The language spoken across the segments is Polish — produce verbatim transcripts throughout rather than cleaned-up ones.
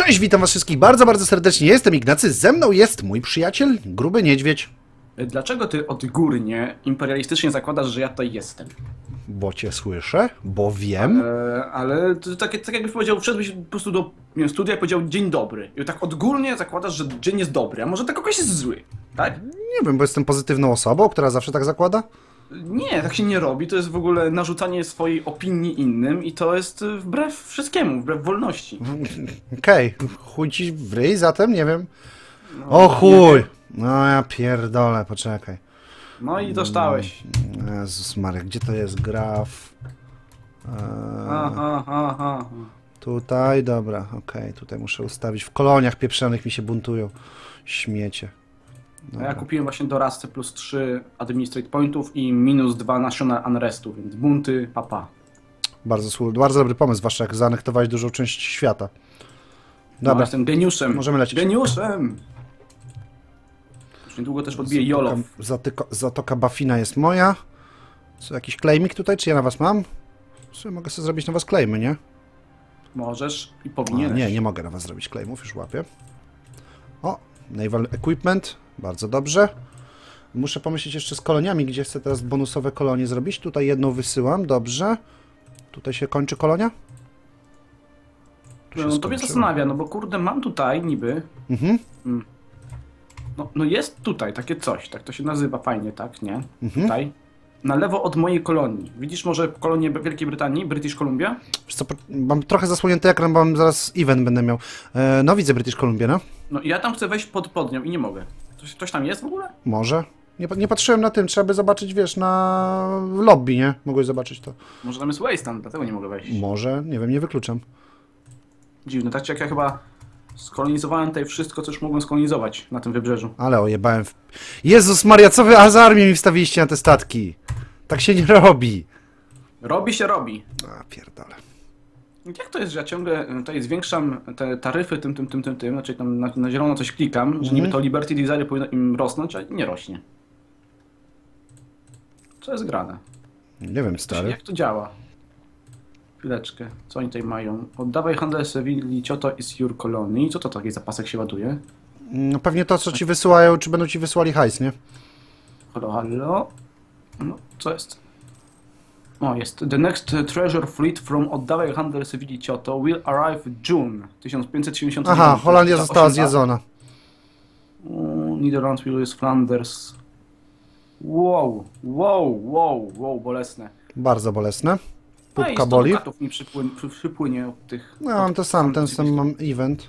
Cześć, witam was wszystkich bardzo, bardzo serdecznie. Jestem Ignacy, ze mną jest mój przyjaciel, Gruby Niedźwiedź. Dlaczego ty odgórnie, imperialistycznie zakładasz, że ja tutaj jestem? Bo cię słyszę, bo wiem. Ale, ale to tak, tak jakbyś powiedział, wszedłbyś po prostu do nie wiem, studia i powiedział dzień dobry. I tak odgórnie zakładasz, że dzień jest dobry, a może tak kogoś jest zły, tak? Nie wiem, bo jestem pozytywną osobą, która zawsze tak zakłada. Nie, tak się nie robi, to jest w ogóle narzucanie swojej opinii innym i to jest wbrew wszystkiemu, wbrew wolności. Okej, okay. Chuj ci w ryj zatem, nie wiem. No, o chuj! No ja pierdolę, poczekaj. No i dostałeś. Jezus Maria, gdzie to jest graf? Eee, aha, aha, aha. Tutaj, dobra, okej, okay. Tutaj muszę ustawić. W koloniach pieprzonych mi się buntują śmiecie. Dobra. Ja kupiłem właśnie doradcę plus trzy administrate pointów i minus dwa national unrestu, więc bunty, papa. Bardzo, bardzo dobry pomysł, zwłaszcza jak zaanektowałeś dużą część świata. Dobra. No, jestem geniuszem. Możemy lecieć. Geniuszem! Już niedługo też podbiję Jolow. Zatoka, zatoka Bafina jest moja. Co, jakiś claimik tutaj, czy ja na was mam? Sobie mogę sobie zrobić na was claimy, nie? Możesz i powinieneś. O, nie, nie mogę na was zrobić claimów, już łapię. O, naval equipment. Bardzo dobrze. Muszę pomyśleć jeszcze z koloniami, gdzie chcę teraz bonusowe kolonie zrobić. Tutaj jedną wysyłam, dobrze. Tutaj się kończy kolonia? Tu no to mnie zastanawia, no bo kurde, mam tutaj niby... Mhm. No, no jest tutaj takie coś, tak to się nazywa fajnie, tak, nie? Mhm. Tutaj. Na lewo od mojej kolonii. Widzisz może kolonię Wielkiej Brytanii, British Columbia? Wiesz co, mam trochę zasłonięty ekran, bo mam zaraz event będę miał. E, no widzę British Columbia, no. No i ja tam chcę wejść pod, pod nią i nie mogę. Ktoś, ktoś tam jest w ogóle? Może. Nie, nie patrzyłem na tym, trzeba by zobaczyć, wiesz, na lobby, nie? Mogłeś zobaczyć to. Może tam jest wasteland, dlatego nie mogę wejść. Może, nie wiem, nie wykluczam. Dziwne, tak jak ja chyba skolonizowałem tutaj wszystko, co już mogłem skolonizować na tym wybrzeżu. Ale ojebałem w... Jezus Maria, co wy z armię mi wstawiliście na te statki? Tak się nie robi. Robi się robi. A, pierdolę. Jak to jest, że ja ciągle tutaj zwiększam te taryfy tym, tym, tym, tym, tym, znaczy tam na, na zielono coś klikam, mm. że niby to Liberty Desire powinno im rosnąć, a nie rośnie. Co jest grane? Nie wiem, stary. Jak to działa? Chwileczkę, co oni tutaj mają? Oddawaj handel Sewilli, Cioto is your colony. Co to taki zapasek się ładuje? No pewnie to, co ci wysyłają, czy będą ci wysyłali hajs, nie? Halo, halo? No, co jest? O, jest. The next treasure fleet from Oddawaj handel Sewilli, Cioto will arrive June tysiąc pięćset siedemdziesiąt dziewięć. Aha, Holandia została zjedzona. Netherlands will use Flanders. Wow, wow, wow, wow, bolesne. Bardzo bolesne. Pupka no boli. Katów mi przypłynie, przy, przypłynie od tych... No, mam to sam, ten sam mam event.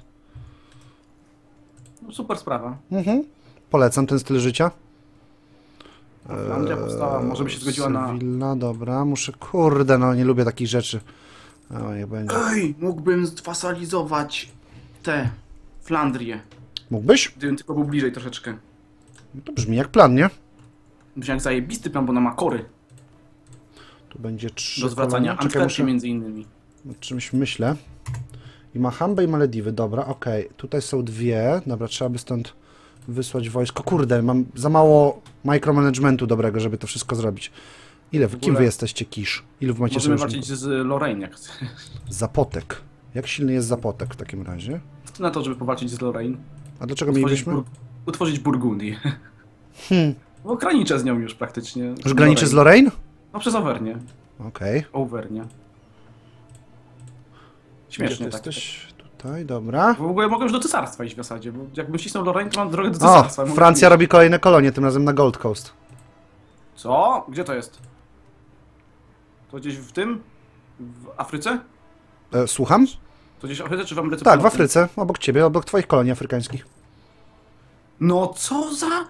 No, super sprawa. Mhm. Polecam ten styl życia. Flandria powstała, może by się zgodziła na... Sevilla, dobra, muszę... Kurde, no nie lubię takich rzeczy. O, niech będzie. Ej, mógłbym zwasalizować te Flandrię. Mógłbyś? Gdybym tylko był bliżej troszeczkę. No to brzmi jak plan, nie? Brzmi jak zajebisty plan, bo ona ma kory. Tu będzie trzy do zwracania. Antwerpii muszę... między innymi. O czymś myślę. I ma Hambę i Malediwy, dobra, okej. Okay. Tutaj są dwie, dobra, trzeba by stąd wysłać wojsko. Kurde, mam za mało micromanagementu dobrego, żeby to wszystko zrobić. Ile, w kim wy jesteście, Kisz? Ilu wy macie Możemy walczyć z Lorraine, jak chcesz. Zapotek. Jak silny jest Zapotek w takim razie? Na to, żeby powalczyć z Lorraine. A dlaczego mielibyśmy? Bur... Utworzyć Burgundię. Hmm. Bo graniczę z nią już praktycznie. Już graniczy z Lorraine? No przez Auvergne. Okej. Okay. Auvergne. Śmiesznie tak. Jesteś tutaj, dobra. W ogóle mogę już do cesarstwa iść w zasadzie, bo jakbym cisnął Lorraine, to mam drogę do cesarstwa. O, Francja robi kolejne kolonie, tym razem na Gold Coast. Co? Gdzie to jest? To gdzieś w tym? W Afryce? E, słucham? To gdzieś w Afryce czy w Ameryce? Tak, w Afryce, obok ciebie, obok twoich kolonii afrykańskich. No co za...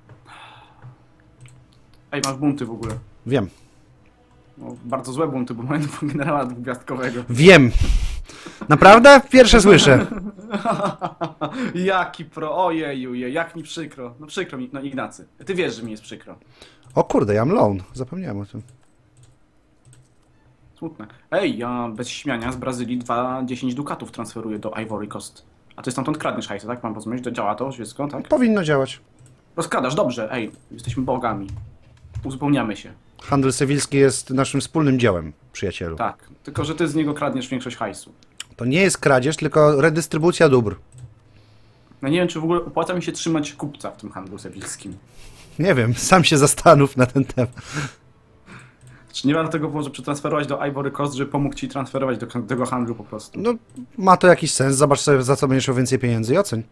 Ej, masz bunty w ogóle. Wiem. No, bardzo złe bunty, bo mają generała dwugwiazdkowego. Wiem. Naprawdę? Pierwsze słyszę. Jaki pro... Ojeju, jak mi przykro. No przykro mi, no Ignacy. Ty wiesz, że mi jest przykro. O kurde, ja mam loan. Zapomniałem o tym. Smutne. Ej, ja bez śmiania z Brazylii dwa dziesięć dukatów transferuję do Ivory Coast. A ty stamtąd kradniesz hajsy, tak? Mam rozumieć? To działa to wszystko, tak? Powinno działać. Rozkradasz, dobrze. Ej, jesteśmy bogami. Uzupełniamy się. Handel sewilski jest naszym wspólnym dziełem, przyjacielu. Tak, tylko że ty z niego kradniesz większość hajsu. To nie jest kradzież, tylko redystrybucja dóbr. No nie wiem, czy w ogóle opłaca mi się trzymać kupca w tym handlu sewilskim. Nie wiem, sam się zastanów na ten temat. Czy nie warto go może przetransferować do Ivory Coast, żeby pomógł ci transferować do tego handlu po prostu? No, ma to jakiś sens. Zobacz sobie, za co będziesz miał więcej pieniędzy i oceń.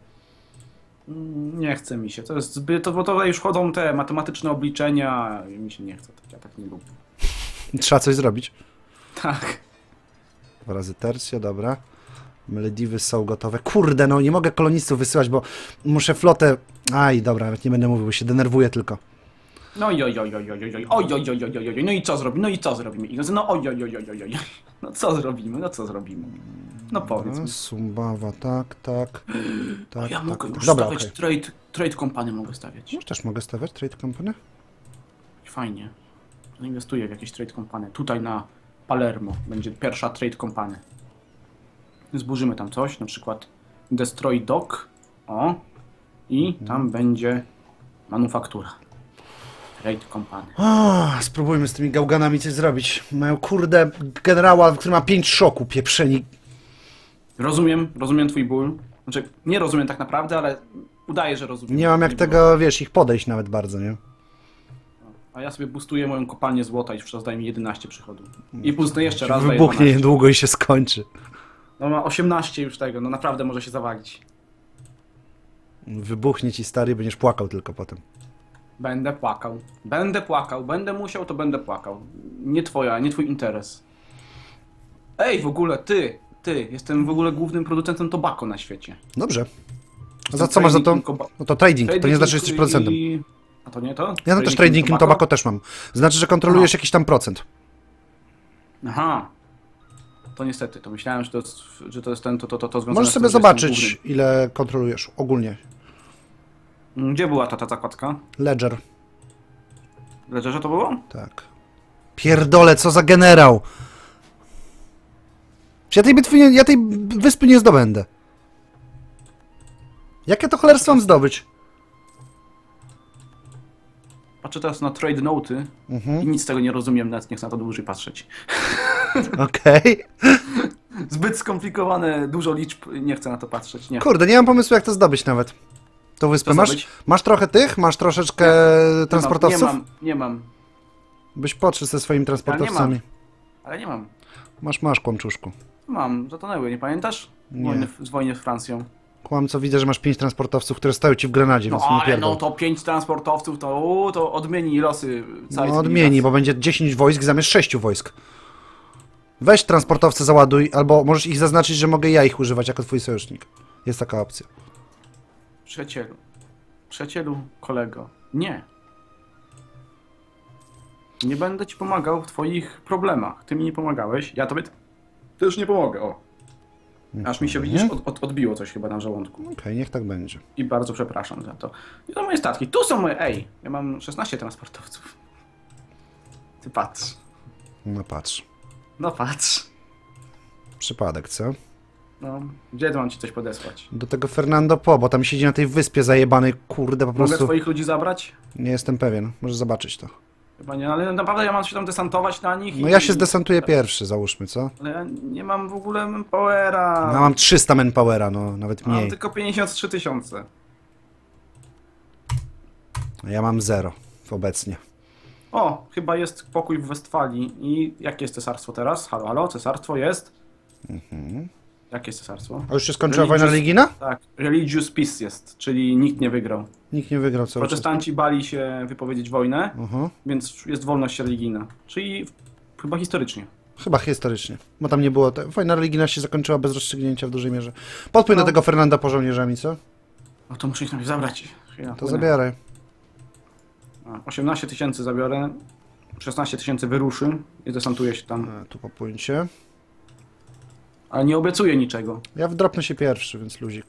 Nie chce mi się. To jest zbyt, to, bo to już chodzą te matematyczne obliczenia i mi się nie chce. Ja tak nie lubię. Trzeba coś zrobić. Tak. Dwa razy tercja, dobra. Malediwy są gotowe. Kurde, no nie mogę kolonistów wysyłać, bo muszę flotę... Aj, dobra, nawet nie będę mówił, bo się denerwuję tylko. No i oj, oj, oj, oj, oj, oj, oj, oj, oj, oj, oj, no i co zrobimy? No i co zrobimy? I no oj, oj, oj, oj, oj, oj, no co zrobimy? No co zrobimy? No powiedz mi. Sumbawa, tak, tak, tak, Ja tak, mogę tak. już Dobra, stawiać okej. trade, trade company mogę stawiać. No, też mogę stawiać trade company? Fajnie. Zainwestuję w jakieś trade company. Tutaj na Palermo będzie pierwsza trade company. Zburzymy tam coś, na przykład Destroy Dock. O. I tam będzie manufaktura. Trade company. O, spróbujmy z tymi gałganami coś zrobić. Mają kurde generała, który ma pięć szoku, pieprzeni. Rozumiem, rozumiem twój ból. Znaczy, nie rozumiem tak naprawdę, ale udaję, że rozumiem. Nie mam jak tego, wiesz, ich podejść nawet bardzo, nie? A ja sobie boostuję moją kopalnię złota i wówczas daje mi jedenaście przychodów. I boostnę jeszcze raz, daje Wybuchnie dwanaście. niedługo i się skończy. No ma osiemnaście już tego, no naprawdę może się zawalić. Wybuchnie ci stary i będziesz płakał tylko potem. Będę płakał. Będę płakał. Będę musiał, to będę płakał. Nie twoja, nie twój interes. Ej, w ogóle ty, ty, jestem w ogóle głównym producentem tobacco na świecie. Dobrze. A za co masz za to? No to trading, to nie znaczy, że jesteś producentem. I... A to nie to? Ja no też trading in tobacco też mam. Znaczy, że kontrolujesz Aha. jakiś tam procent. Aha. To niestety, to myślałem, że to jest, że to jest ten, to, to, to, to związane Możesz z tym, sobie że jestem zobaczyć, ile kontrolujesz ogólnie. głównym. Gdzie była ta, ta zakładka? Ledger. W Ledgerze to było? Tak. Pierdole, co za generał! Czy ja tej bitwy nie, ja tej wyspy nie zdobędę. Jakie to cholerstwo mam zdobyć? Patrzę teraz na trade noty Mhm. i nic z tego nie rozumiem, nawet nie chcę na to dłużej patrzeć. Okej. Zbyt skomplikowane, dużo liczb, nie chcę na to patrzeć, nie. Kurde, nie mam pomysłu, jak to zdobyć nawet. Tą wyspę. Co Masz, zdobyć? masz trochę tych? Masz troszeczkę Nie transportowców? mam, nie mam, nie mam, Byś podszedł ze swoimi transportowcami. ale nie mam. Masz, masz, kłamczuszku. Mam, zatonęły, nie pamiętasz? Nie. Wojny, z wojny z Francją. Kłamco, widzę, że masz pięć transportowców, które stoją ci w Grenadzie, No więc nie ale pierdol. no to pięć transportowców, to, u, to odmieni losy całej No odmieni, cywilizacji. bo będzie dziesięć wojsk zamiast sześciu wojsk. Weź transportowce, załaduj, albo możesz ich zaznaczyć, że mogę ja ich używać jako twój sojusznik. Jest taka opcja. Przyjacielu. Przyjacielu, kolego. Nie. Nie będę ci pomagał w twoich problemach. Ty mi nie pomagałeś, ja tobie też nie pomogę, o. Aż mi się, widzisz, od, od, odbiło coś chyba na żołądku. Okej, okay, niech tak będzie. I bardzo przepraszam za to. I to moje statki. Tu są moje... Ej, ja mam szesnaście transportowców. Ty patrz. No patrz. No patrz. Przypadek, co? No, gdzie mam ci coś podesłać? Do tego Fernando Po, bo tam siedzi na tej wyspie zajebanej, kurde, po Mogę prostu... twoich ludzi zabrać? Nie jestem pewien, możesz zobaczyć to. Chyba nie, ale naprawdę ja mam się tam desantować na nich. No i... ja się zdesantuję pierwszy, załóżmy, co? Ale ja nie mam w ogóle manpowera. Ja mam trzysta manpowera, no, nawet Mam mniej. tylko pięćdziesiąt trzy tysiące. A ja mam zero obecnie. O, chyba jest pokój w Westfalii. I jakie jest cesarstwo teraz? Halo, halo, cesarstwo jest? Mhm. Jakie jest cesarstwo? A już się skończyła Religious- wojna religijna? Tak, Religious Peace jest, czyli nikt nie wygrał. Nikt nie wygrał cały czas. Protestanci bali się wypowiedzieć wojnę, Aha. więc jest wolność religijna. Czyli chyba historycznie. Chyba historycznie, bo tam nie było... Te... Wojna religijna się zakończyła bez rozstrzygnięcia w dużej mierze. Podpłyń No. do tego Fernanda po żołnierzami, co? No to muszę ich najpierw zabrać. Chwila, To płynę. zabieraj. A, osiemnaście tysięcy zabiorę, szesnaście tysięcy wyruszy i desantuję się tam. E, tu popłyńcie. Ale nie obiecuję niczego. Ja wdropnę się pierwszy, więc luzik.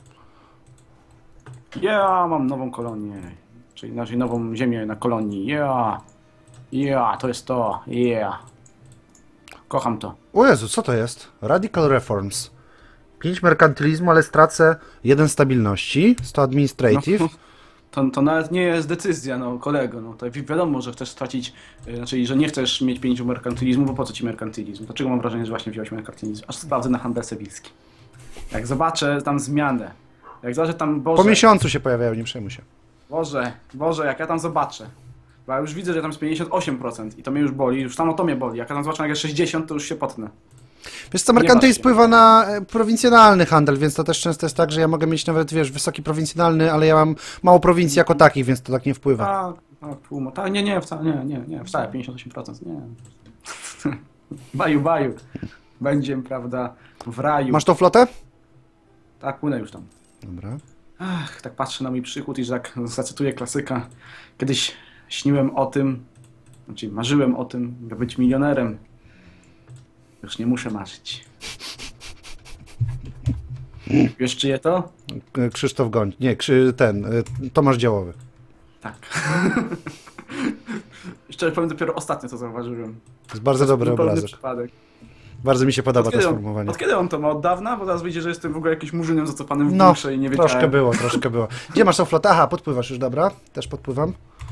Ja mam nową kolonię. Czyli znaczy nową ziemię na kolonii. Ja, ja, to jest to. Yeah. Kocham to. O Jezu, co to jest? Radical Reforms. pięć merkantylizmu, ale stracę jeden stabilności. sto administrative. No. To, to nawet nie jest decyzja, no kolego, no to wi- wiadomo, że chcesz stracić, y, znaczy, że nie chcesz mieć pięciu merkantylizmu, bo po co ci merkantylizm? Dlaczego mam wrażenie, że właśnie wziąłeś merkantylizm? Aż sprawdzę na handel sewilski. Jak zobaczę tam zmianę, jak zobaczę tam, Boże, Po miesiącu się pojawiają, nie przejmuj się. Boże, Boże, jak ja tam zobaczę, bo ja już widzę, że tam jest pięćdziesiąt osiem procent i to mnie już boli, już samo to mnie boli, jak ja tam zobaczę jak jest sześćdziesiąt, to już się potnę. Wiesz co, merkantylizm Nie wpływa na e, prowincjonalny handel, więc to też często jest tak, że ja mogę mieć nawet, wiesz, wysoki prowincjonalny, ale ja mam mało prowincji jako takich, więc to tak nie wpływa. Tak, tak, pół, tak, nie, nie, wcale, nie, nie, nie, wcale, pięćdziesiąt osiem procent, nie. Baju, baju, będziem, prawda, w raju. Masz tą flotę? Tak, płynę już tam. Dobra. Ach, tak patrzę na mój przychód i że tak zacytuję klasyka. Kiedyś śniłem o tym, znaczy marzyłem o tym, by być milionerem. Już nie muszę marzyć. Wiesz czyje to? E, Krzysztof Goń. Nie, Krzy, ten, e, Tomasz Działowy. Tak. Szczerze powiem, dopiero ostatnio to zauważyłem. To jest bardzo dobry Zupełny obrazek. przypadek. Bardzo mi się podoba Od to kiedy, on, sformułowanie. od kiedy on to ma? Od dawna? Bo teraz wyjdzie, że jestem w ogóle jakimś murzynem zacopanym w No, bunkrze i nie wiedziałem. troszkę było, troszkę było. Gdzie masz tą flotę? Aha, podpływasz już, dobra. Też podpływam.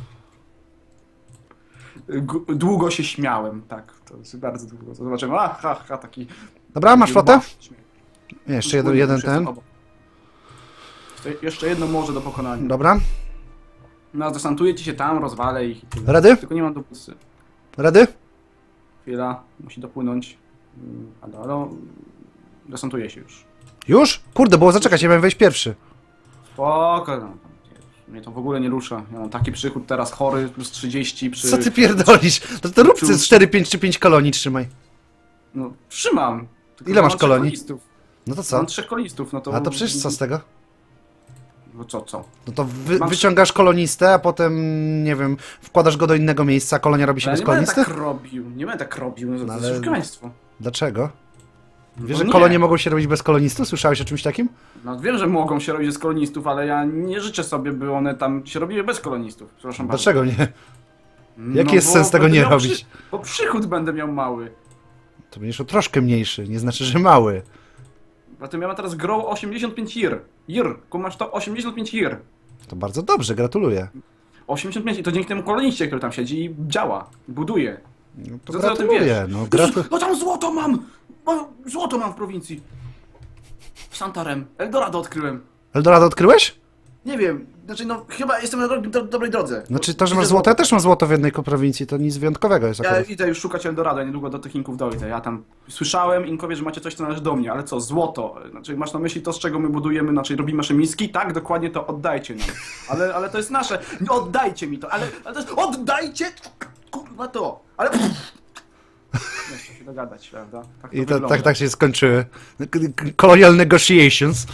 G- Długo się śmiałem, tak. To jest bardzo długo. Zobaczyłem, a ha, ha, taki... Dobra, masz taki flotę? rubaw śmiech. Nie, jeszcze jeden, jeden ten. Jeszcze- Jeszcze jedno morze do pokonania. Dobra. No, zdesantuję ci się tam, rozwalę ich. i tyle. Ready? Tylko nie mam dowódcy. Ready? Chwila, musi dopłynąć. Mm, Ale, ale desantuję się już. Już? Kurde, było zaczekać, ja miałem wejść pierwszy. Spoko, no, tam, mnie to w ogóle nie rusza. Ja mam taki przychód teraz chory, plus trzydzieści przy... Co ty pierdolisz? To, to rób Przy- cztery, pięć czy pięć kolonii trzymaj. No, trzymam. Tylko Ile mam masz trzech kolonii? kolistów. No to co? Mam trzech kolistów, no to... A to przecież co z tego? No co, co? No to wy, Mam- wyciągasz kolonistę, a potem, nie wiem, wkładasz go do innego miejsca, a kolonia robi się Ale bez nie będę kolonisty? tak robił, nie będę tak robił, no, to No jest ale- oszukaństwo. Dlaczego? Wiesz, No że nie. kolonie mogą się robić bez kolonistów? Słyszałeś o czymś takim? No wiem, że mogą się robić z kolonistów, ale ja nie życzę sobie, by one tam się robiły bez kolonistów. Przepraszam bardzo. Dlaczego nie? No Jaki jest bo sens tego będę nie miał robić? Przy... Bo przychód będę miał mały. To będziesz o troszkę mniejszy, nie znaczy, że mały. Zatem ja mam teraz grow osiemdziesiąt pięć year. Year, kumasz to? osiemdziesiąt pięć year. To bardzo dobrze, gratuluję. osiemdziesiąt pięć i to dzięki temu koloniście, który tam siedzi i działa, buduje. No to Co ty o tym gratuluję, wiesz? no gratu... No tam złoto mam! O, złoto mam w prowincji. Santarem. Eldorado odkryłem. Eldorado odkryłeś? Nie wiem, znaczy no chyba jestem na do, do, dobrej drodze. Znaczy to, że Widzę masz złoto, ja też mam złoto w jednej prowincji, to nic wyjątkowego jest Ja akurat. idę już szukać Eldorado, ja niedługo do tych Inków dojdę. Ja tam słyszałem, Inkowie, że macie coś, co należy do mnie, ale co, złoto? Znaczy masz na myśli to, z czego my budujemy, znaczy robimy nasze miski? Tak, dokładnie to oddajcie nam. Ale, ale to jest nasze, nie oddajcie mi to, ale, ale to jest, oddajcie, kurwa to, ale... Nie chcę się dogadać, prawda? Tak to I to, wygląda. tak, tak się skończyły. K- k- Colonial negotiations.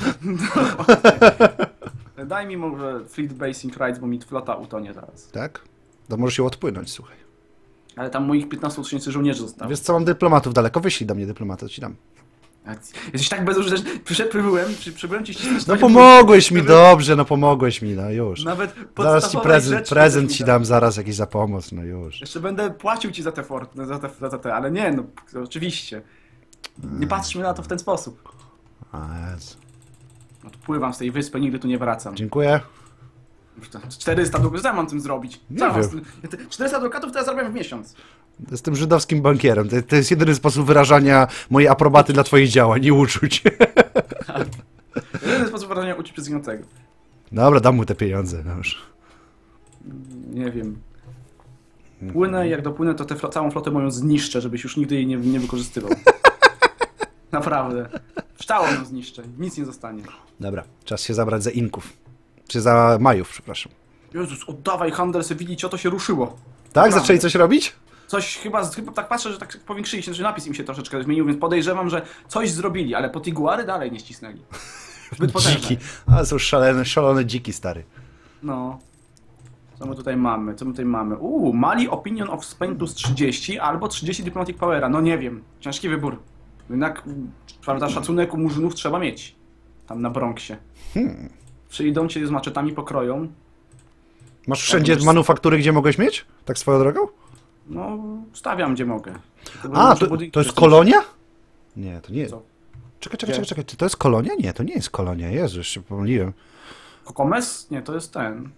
Daj mi może fleet basing rights, bo mi flota utonie zaraz. Tak? To możesz się odpłynąć, słuchaj. Ale tam moich piętnaście tysięcy żołnierzy zostało. Wiesz co, mam dyplomatów daleko, wyślij do mnie dyplomata, to ci dam. Jesteś tak bezużyteczny. Przybyłem, przy, przybyłem ci ścisnąć No twoje pomogłeś mi, żeby- dobrze, no pomogłeś mi, no już. Nawet Zaraz ci podstawowej prezent, rzeczy prezent też mi ci dał. dam zaraz jakiś za pomoc, no już. Jeszcze będę płacił ci za te fort, za te, za te, ale nie, no oczywiście. Nie patrzmy na to w ten sposób. A, Jezu. No, to pływam z tej wyspy, nigdy tu nie wracam. Dziękuję. czterysta dukatów, co ja mam tym zrobić? Nie Co ja mam wiem. z tym- ja te czterysta dukatów to ja zarabiam w miesiąc. Jestem żydowskim bankierem. To, to jest jedyny sposób wyrażania mojej aprobaty dla twoich działań i uczuć. Jedyny sposób wyrażenia uczuć przezgnącego. Dobra, dam mu te pieniądze, no już. Nie wiem. Płynę i jak dopłynę, to tę flo- całą flotę moją zniszczę, żebyś już nigdy jej nie, nie wykorzystywał. Naprawdę. Całą ją zniszczę, nic nie zostanie. Dobra, czas się zabrać za Inków. Czy za Majów, przepraszam. Jezus, oddawaj handel Sewilli, co to się ruszyło. Tak? Naprawdę. Zaczęli coś robić? Coś chyba, chyba tak patrzę, że tak powiększyli się, że napis im się troszeczkę zmienił, więc podejrzewam, że coś zrobili, ale potiguary dalej nie ścisnęli. Zbyt potężne. Dziki. A, są szalone, szalone dziki, stary. No. Co my tutaj mamy? Co my tutaj mamy? Uuu, Mali Opinion of Spain plus trzydzieści albo trzydzieści Diplomatic Powera. No nie wiem. Ciężki wybór. Jednak, prawda, szacunek u murzynów trzeba mieć. Tam na Bronxie. Hmm. Przyjdą cię z maczetami, pokroją. Masz wszędzie będziesz- manufaktury, gdzie mogłeś mieć? Tak swoją drogą? No, stawiam gdzie mogę. Tylko A, może to, budynki to jest też- kolonia? Nie, to nie. Co? Czekaj, czekaj, Gdzie? czekaj, czekaj. Czy to jest kolonia? Nie, to nie jest kolonia. Jezu, już się pomyliłem. Kokomes? Nie, to jest ten.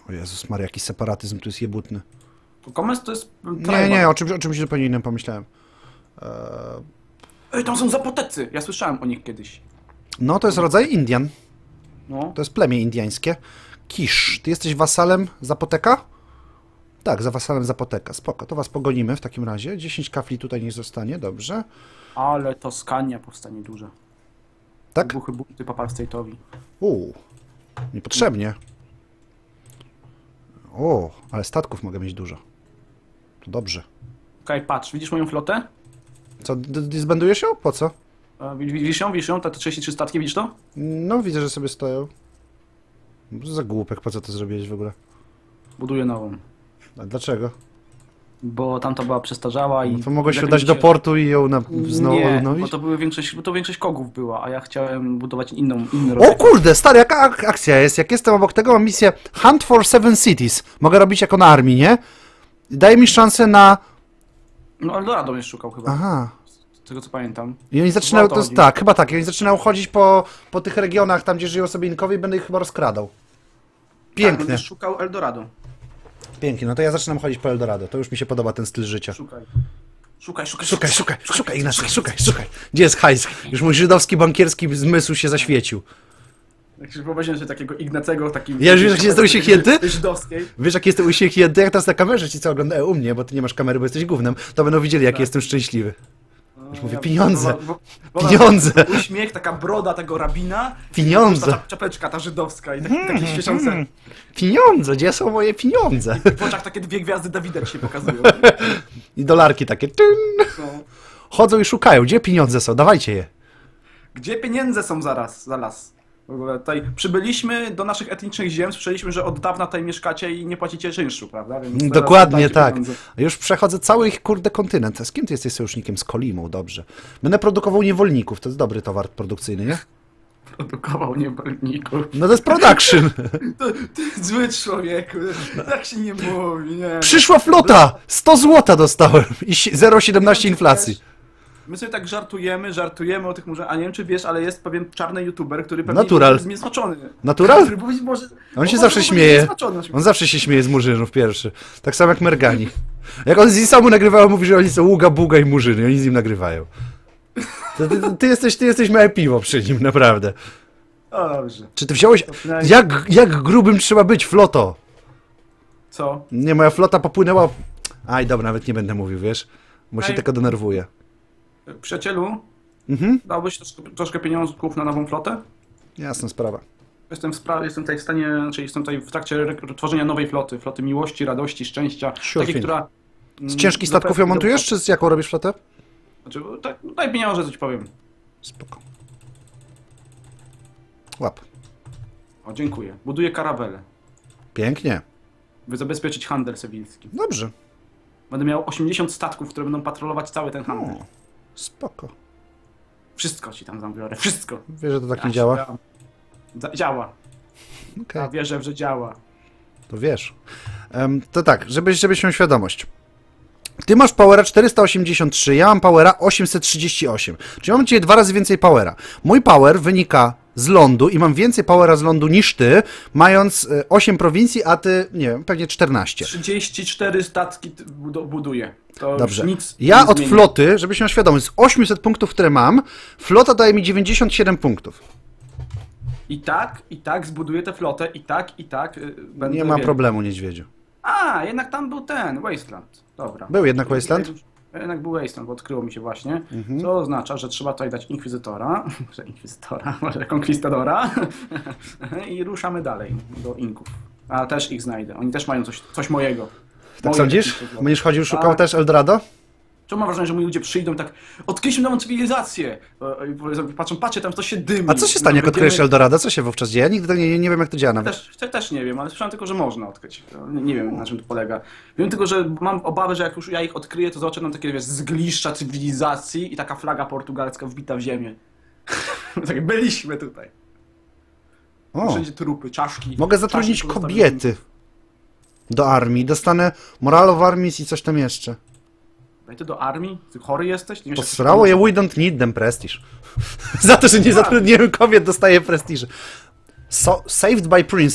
O Jezus Maria, jaki separatyzm tu jest jebutny. Gomez to jest... Nie, nie, o czymś, o czymś zupełnie innym pomyślałem. Eee... Ej, tam są zapotecy! Ja słyszałem o nich kiedyś. No, to jest rodzaj Indian. No. To jest plemię indiańskie. Kisz, ty jesteś wasalem Zapoteka? Tak, za wasalem Zapoteka. Spoko, to was pogonimy w takim razie. dziesięć kafli tutaj niech zostanie, dobrze. Ale Toskania powstanie duże. Tak? Buchy bunty Papal State'owi. Uuu, niepotrzebnie. O, ale statków mogę mieć dużo. To dobrze. Okej, okay, patrz, widzisz moją flotę? Co, disbandujesz ją? Po co? E, widzisz ją? Widzisz ją? Te trzydzieści trzy statki, widzisz to? No, widzę, że sobie stoją. Co za głupek, po co to zrobiłeś w ogóle? Buduję nową. A dlaczego? Bo tamta była przestarzała i... No to mogłeś ją jak dać mi do się- portu i ją na, znowu Nie, bo odnowić? to, były większość, bo to większość kogów była, a ja chciałem budować inną, inny O rodzaj. kurde, stary, jaka ak akcja jest? Jak jestem obok tego, mam misję Hunt for Seven Cities. Mogę robić jako na armii, nie? Daje mi szansę na... No Eldorado mnie szukał chyba, Aha. z tego co pamiętam. I oni zaczynają, o to to jest, chodzi. tak, chyba tak, i oni zaczynają chodzić po, po tych regionach, tam gdzie żyją sobie Inkowie i będę ich chyba rozkradał. Tak, Pięknie, będziesz szukał Eldorado. pięknie, no to ja zaczynam chodzić po Eldorado, to już mi się podoba ten styl życia. Szukaj. Szukaj, szukaj, Szukaj, szukaj, szukaj, Ignacy, szukaj, szukaj. Gdzie jest hajs? Już mój żydowski bankierski zmysł się zaświecił. Jak się wyobraźmy sobie takiego Ignacego, takim... Ja już wiesz, jak się jestem uśmiechnięty? Żydowskiej. Wiesz, jak jestem uśmiechnięty, jak teraz na kamerze ci co oglądają u mnie, bo ty nie masz kamery, bo jesteś gównem, to będą widzieli, jak jestem szczęśliwy. Już mówię, pieniądze, Bo- bo- bo- pieniądze, Uśmiech, taka broda tego rabina. pieniądze, Ta czapeczka ta żydowska i taki, takie świecące. pieniądze, gdzie są moje pieniądze? W oczach takie dwie gwiazdy Dawida ci się pokazują. I dolarki takie, tyn. No. Chodzą i szukają, gdzie pieniądze są, dawajcie je. Gdzie pieniądze są zaraz, zaraz? W ogóle tutaj przybyliśmy do naszych etnicznych ziem, słyszeliśmy, że od dawna tutaj mieszkacie i nie płacicie czynszu, prawda? Więc teraz Dokładnie oddajcie tak. pieniądze. A już przechodzę cały ich kurde kontynent. A z kim ty jesteś sojusznikiem? Z Kolimą, dobrze. Będę produkował niewolników, to jest dobry towar produkcyjny, nie? Produkował niewolników. No to jest production. To, ty zły człowieku, tak się nie mówi, nie. Przyszła flota! sto złota dostałem i si- zero przecinek siedemnaście inflacji. My sobie tak żartujemy, żartujemy o tych może, a nie wiem czy wiesz, ale jest pewien czarny youtuber, który pewnie Natural. jest zniesmaczony. Natural? Który być może, On się może zawsze być śmieje. zniesmaczony na przykład. On zawsze się śmieje z murzynów pierwszy. Tak samo jak Mergani. Jak on z Isamu nagrywał, mówi, że oni są ługa, buga i murzyny. Oni z nim nagrywają. To ty, ty, ty, jesteś, ty jesteś małe piwo przy nim, naprawdę. O, dobrze. Czy ty wziąłeś... przynajmniej- Jak, jak grubym trzeba być, floto? Co? Nie, moja flota popłynęła... Aj, dobra, nawet nie będę mówił, wiesz? Bo się Ej. tylko denerwuję. Przyjacielu, Mhm, dałbyś troszkę, troszkę pieniążków na nową flotę? jasna sprawa. Jestem w, spra- jestem tutaj w stanie, znaczy jestem tutaj w trakcie re- tworzenia nowej floty. Floty miłości, radości, szczęścia. Sure takiej, thing. która... Z ciężkich statków ją montujesz, czy z jaką robisz flotę? Znaczy, tak, daj pieniądze, co ci powiem. Spoko. Łap. O, dziękuję. Buduję karabelę, Pięknie. by zabezpieczyć handel sewilski. Dobrze. Będę miał osiemdziesiąt statków, które będą patrolować cały ten handel. O, spoko. Wszystko ci tam zabiorę, wszystko. Wiesz, że to tak Ja nie się działa? dam. Za- Działa. Okej, Ja wierzę, że działa. to wiesz. Em, to tak, żebyś, żebyś miał świadomość. Ty masz powera czterysta osiemdziesiąt trzy, ja mam powera osiemset trzydzieści osiem. Czyli mam dzisiaj dwa razy więcej powera. Mój power wynika z lądu i mam więcej powera z lądu niż ty, mając e, osiem prowincji, a ty, nie wiem, pewnie czternaście. trzydzieści cztery statki t- budo- buduję. To Dobrze. już nic Ja nie od zmieni. floty, żebyś miał świadomość, z osiemset punktów, które mam, flota daje mi dziewięćdziesiąt siedem punktów. I tak, i tak zbuduję tę flotę, i tak, i tak y, będę... Nie ma wiele- problemu, niedźwiedziu. A, jednak tam był ten, Wasteland. Dobra. Był jednak Wasteland? Jednak był Wasteland, bo odkryło mi się właśnie. Mhm. Co oznacza, że trzeba tutaj dać Inkwizytora, może Inkwizytora, może Konkwistadora i ruszamy dalej do Inków. A też ich znajdę, oni też mają coś, coś mojego. Tak Moje sądzisz? techniczne floty. Będziesz chodził, szukał Tak. też Eldorado? Czemu mam wrażenie, że moi ludzie przyjdą i tak, odkryliśmy nową cywilizację e, i powiedzą, patrzą, patrzcie, tam to się dymi. A co się stanie, jak Będziemy- odkryjesz Eldorado? Co się wówczas dzieje? Ja nigdy nie, nie wiem, jak to działa nawet. Też, te- też nie wiem, ale słyszałem tylko, że można odkryć. Nie, nie wiem, na czym to polega. Wiem tylko, że mam obawy, że jak już ja ich odkryję, to zobaczę nam takie, wiesz, zgliszcza cywilizacji i taka flaga portugalska wbita w ziemię. Tak, byliśmy tutaj. O, Wszędzie trupy, czaszki. mogę zatrudnić czaszki pozostawione. kobiety do armii. Dostanę moral of armies i coś tam jeszcze. Daj ty do armii? Ty chory jesteś? Nie wiesz, jak się Posrało je, kończy? we don't need them prestiż. Za to, że nie zatrudniłem kobiet, dostaję prestiż. So, saved by princess.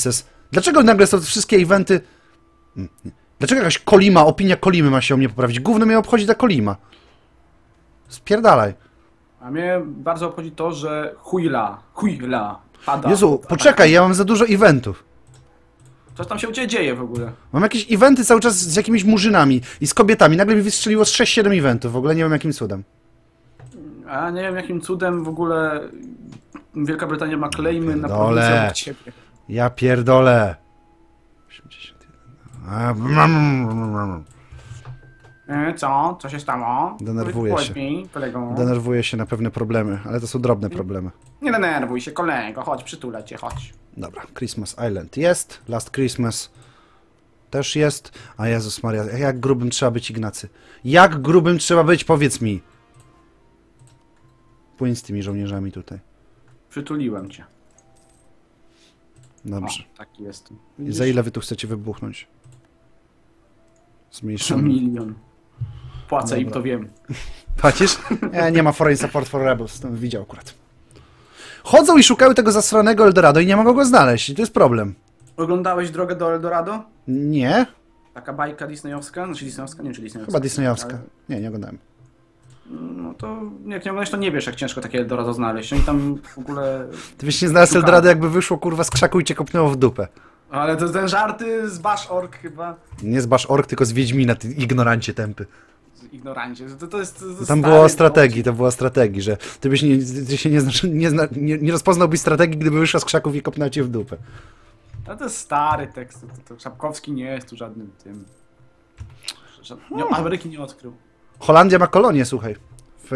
Dlaczego nagle są te wszystkie eventy... Dlaczego jakaś Kolima, opinia Kolimy ma się o mnie poprawić? Gówno mnie obchodzi ta Kolima. Spierdalaj. A mnie bardzo obchodzi to, że chujla, chujla pada. Jezu, poczekaj, ja mam za dużo eventów. Coś tam się u ciebie dzieje w ogóle. Mam jakieś eventy cały czas z jakimiś murzynami i z kobietami. Nagle mi wystrzeliło z sześć siedem eventów. W ogóle nie wiem jakim cudem. A nie wiem jakim cudem w ogóle Wielka Brytania ma claimy na Pierdolę. prowincję obok ciebie. Ja pierdolę. osiemdziesiąt jeden. E, co? Co się stało? Denerwuję Powiedz się. Mi, kolego. Denerwuję się na pewne problemy, ale to są drobne problemy. Nie denerwuj się, kolego. Chodź, przytulę cię, chodź. Dobra, Christmas Island jest, Last Christmas też jest. A Jezus Maria, jak grubym trzeba być, Ignacy? Jak grubym trzeba być, powiedz mi. Płyń z tymi żołnierzami tutaj. Przytuliłem cię. Dobrze. O, taki jestem. I za ile wy tu chcecie wybuchnąć? Za Zmniejszymy. milion. Płacę Dobra. im, to wiem. Płacisz? Nie, nie ma foreign support for rebels, to widział akurat. Chodzą i szukają tego zasranego Eldorado i nie mogą go znaleźć. I to jest problem. Oglądałeś Drogę do Eldorado? Nie? Taka bajka disneyowska? Znaczy disneyowska? Nie wiem, czy disneyowska. Chyba disneyowska. Ale- Nie, nie oglądałem. No to jak nie oglądasz, to nie wiesz, jak ciężko takie Eldorado znaleźć. Oni tam w ogóle... Ty byś nie znalazł Szukałem. Eldorado, jakby wyszło kurwa z krzaku i cię kopnęło w dupę. Ale to ten żarty z Bash Org chyba. Nie z Bash Org, tylko z Wiedźmina, ty ignorancie tępy. Z ignorancie. To, to jest... To, to Tam stary było o strategii, dowcip. to było o strategii, że ty byś nie, ty się nie, znasz, nie, zna, nie, nie rozpoznałbyś strategii, gdyby wyszła z krzaków i kopnęła cię w dupę. Ale to jest stary tekst. To, to Czapkowski nie jest tu żadnym tym... Żad... Nie, Ameryki nie odkrył. Holandia ma kolonię, słuchaj. W,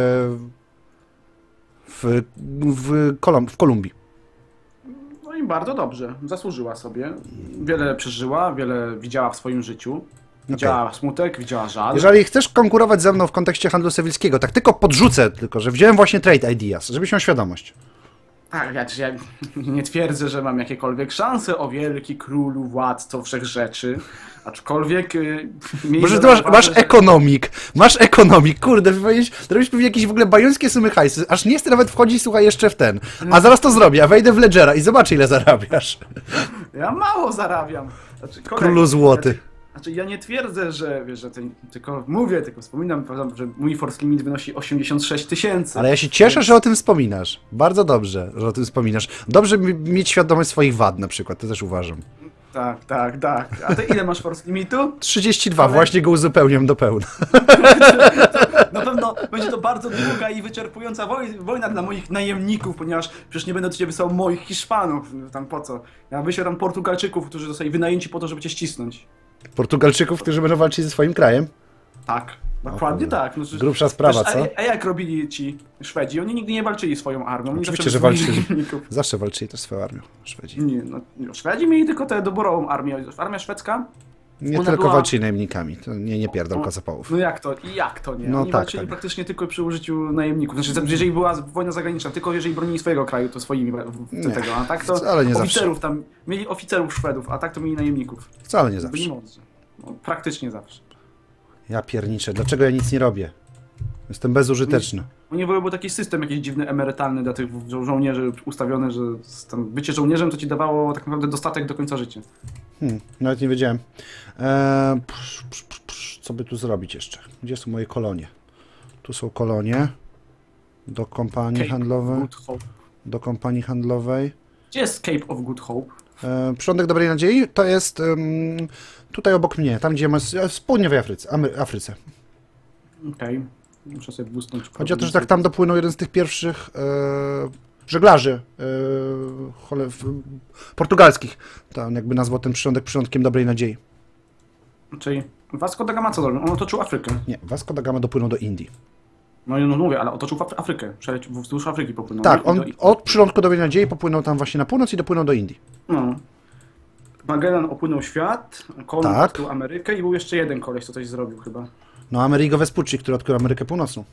w, w, Kolum, w Kolumbii. No i bardzo dobrze. Zasłużyła sobie. Wiele przeżyła, wiele widziała w swoim życiu. Widziała smutek, widziała żal. Jeżeli chcesz konkurować ze mną w kontekście handlu cywilskiego, tak tylko podrzucę, tylko że wziąłem właśnie trade ideas, żebyś miał świadomość. Tak, ja, ja nie twierdzę, że mam jakiekolwiek szanse o wielki królu, władco wszechrzeczy, aczkolwiek... Yy, Może ty masz, masz ekonomik, masz ekonomik, kurde, powinieneś robisz pewnie jakieś w ogóle bajońskie sumy hajsy, aż nie chcę nawet wchodzić, słuchaj, jeszcze w ten. A zaraz to zrobię, a wejdę w Ledgera i zobaczę, ile zarabiasz. Ja mało zarabiam. Znaczy, kolej, Królu złoty. Znaczy, znaczy ja nie twierdzę, że wiesz, że ten, tylko mówię, tylko wspominam, że mój force limit wynosi osiemdziesiąt sześć tysięcy. Ale ja się cieszę, że o tym wspominasz. Bardzo dobrze, że o tym wspominasz. Dobrze mi- mieć świadomość swoich wad na przykład, to też uważam. Tak, tak, tak. A ty ile masz force limitu? trzydzieści dwa, Ale- właśnie go uzupełniam do pełna. Na pewno będzie to bardzo długa i wyczerpująca woj wojna dla moich najemników, ponieważ przecież nie będę do ciebie wysłał moich Hiszpanów, tam po co? Ja wyślę tam Portugalczyków, którzy zostali wynajęci po to, żeby cię ścisnąć. Portugalczyków, którzy będą walczyć ze swoim krajem. Tak, dokładnie kurde. tak. No, przecież- Grubsza sprawa, przecież, co? A, a jak robili ci Szwedzi? Oni nigdy nie walczyli swoją armią. Oni Oczywiście, zawsze że wyzwolili walczyli. najemników. Zawsze walczyli też swoją armią, Szwedzi. Nie, no, no, Szwedzi mieli tylko tę doborową armię. Armia szwedzka? Nie Ona tylko była- walczyli najemnikami, to nie, nie pierdol No, kocopołów. No jak to? I jak to nie? No Oni tak, walczyli tak. praktycznie tylko przy użyciu najemników. Znaczy, jeżeli była wojna zagraniczna, tylko jeżeli bronili swojego kraju, to swoimi w- Nie, tego. A tak to wcale nie oficerów tam, mieli oficerów Szwedów, a tak to mieli najemników. Wcale nie Byli zawsze. mądrzy. No, praktycznie zawsze. Ja pierniczę, dlaczego ja nic nie robię? Jestem bezużyteczny. U nich był taki system jakiś dziwny, emerytalny dla tych żo żołnierzy ustawiony, że z tam bycie żołnierzem to ci dawało tak naprawdę dostatek do końca życia. Hmm, nawet nie wiedziałem. Eee, psz, psz, psz, psz, co by tu zrobić jeszcze? Gdzie są moje kolonie? Tu są kolonie. Do kompanii Cape handlowej. Good Hope. Do kompanii handlowej. Gdzie jest Cape of Good Hope? E, Przyrządek Dobrej Nadziei to jest em, tutaj obok mnie, tam gdzie masz, w południowej Afryce. Amery Afryce. Okej. Okay. Muszę sobie błysnąć. Chodzi o to, że tak tam dopłynął jeden z tych pierwszych e, żeglarzy e, chole, w, portugalskich. Tam jakby nazwał ten przyrządek przyrządkiem Dobrej Nadziei. Czyli Vasco da Gama co zrobił? On otoczył Afrykę. Nie, Vasco da Gama dopłynął do Indii. No i no mówię, ale otoczył Afry- Afrykę. Przelecił wzdłuż Afryki popłynął. Tak, nie? on Do- od przyrządku Dobrej Nadziei popłynął tam właśnie na północ i dopłynął do Indii. No. Magellan opłynął świat, Kolumb Tak. odkrył Amerykę i był jeszcze jeden koleś, co coś zrobił chyba. No, Amerigo Vespucci, który odkrył Amerykę Północną.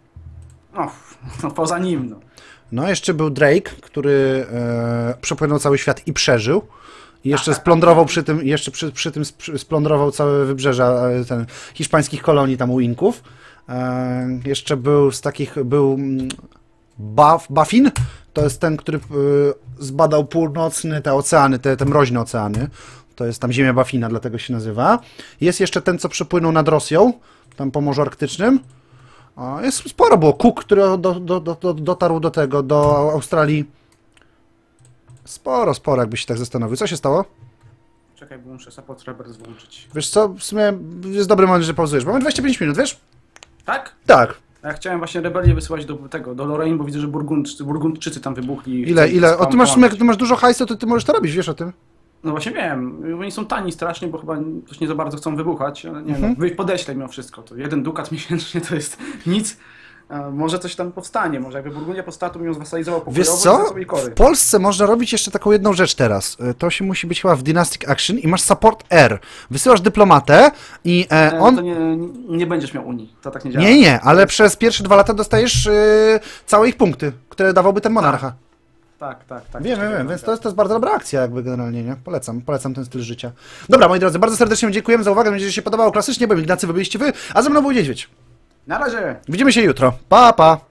No, no poza nim, no. No, jeszcze był Drake, który e, przepłynął cały świat i przeżył. I jeszcze splądrował przy tym, jeszcze przy, przy tym sp- splądrował całe wybrzeża e, ten, hiszpańskich kolonii tam u Inków. E, jeszcze był z takich, był mm, Buff, Buffin, To jest ten, który y, zbadał północny, te oceany, te, te mroźne oceany. To jest tam ziemia Bafina, dlatego się nazywa. Jest jeszcze ten, co przepłynął nad Rosją, tam po Morzu Arktycznym. O, jest sporo było. Cook, który do, do, do, do, dotarł do tego, do Australii. Sporo, sporo, jakbyś się tak zastanowił. Co się stało? Czekaj, bo muszę support rebels włączyć. Wiesz co, w sumie jest dobry moment, że pauzujesz, bo mamy dwadzieścia pięć minut, wiesz? Tak? Tak. A ja chciałem właśnie rebelię wysyłać do tego, do Lorraine, bo widzę, że Burgundczycy, Burgundczycy tam wybuchli. Ile, ile? O, ty masz, w sumie, jak pomagać. ty masz dużo hajsu, to ty możesz to robić, wiesz o tym? No właśnie wiem, oni są tani strasznie, bo chyba też nie za bardzo chcą wybuchać, ale nie Mhm. no, wy podeślę mimo wszystko, to jeden dukat miesięcznie to jest nic. A może coś tam powstanie, może jakby Burgundia powstała, to bym ją zwasalizował Wiesz pokojowo i co? za sobie kory. W Polsce można robić jeszcze taką jedną rzecz teraz. Y, To się musi być chyba w Dynastic Action i masz support R. Wysyłasz dyplomatę i e, Nie, on... to nie, nie będziesz miał Unii, to tak nie działa. Nie, nie, ale przez pierwsze dwa lata dostajesz y, całe ich punkty, które dawałby ten monarcha. Tak, tak, tak. Wiem, wiem, wiem, więc to jest, to jest bardzo dobra akcja jakby generalnie, nie? Polecam, polecam ten styl życia. Dobra, moi drodzy, bardzo serdecznie dziękujemy za uwagę, mam nadzieję, że się podobało klasycznie, byłem Ignacy, wy byliście wy, a ze mną był Niedźwiedź. Na razie! Widzimy się jutro. Pa, pa!